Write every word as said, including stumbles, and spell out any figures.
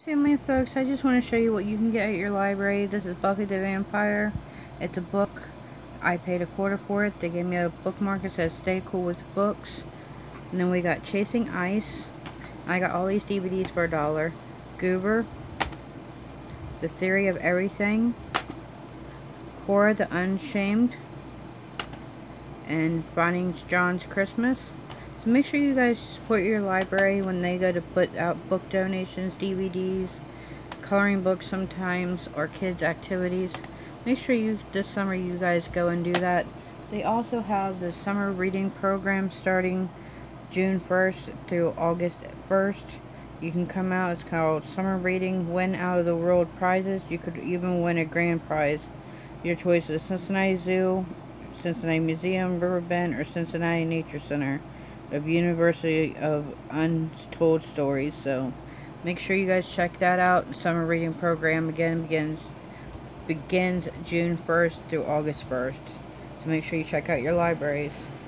Family folks, I just want to show you what you can get at your library. This is Buffy the Vampire. It's a book. I paid a quarter for it. They gave me a bookmark that says stay cool with books. And then we got Chasing Ice. I got all these D V Ds for a dollar. Goober. The Theory of Everything. Cora the Unshamed. And Bonnie John's Christmas. So make sure you guys support your library when they go to put out book donations, D V Ds, coloring books sometimes, or kids activities. Make sure you this summer you guys go and do that. They also have the summer reading program starting June first through August first. You can come out. It's called Summer Reading. Win out of the world prizes. You could even win a grand prize. Your choice is Cincinnati Zoo, Cincinnati Museum, Riverbend, or Cincinnati Nature Center of University of Untold Stories. So make sure you guys check that out. Summer reading program again begins begins June first through August first. So make sure you check out your libraries.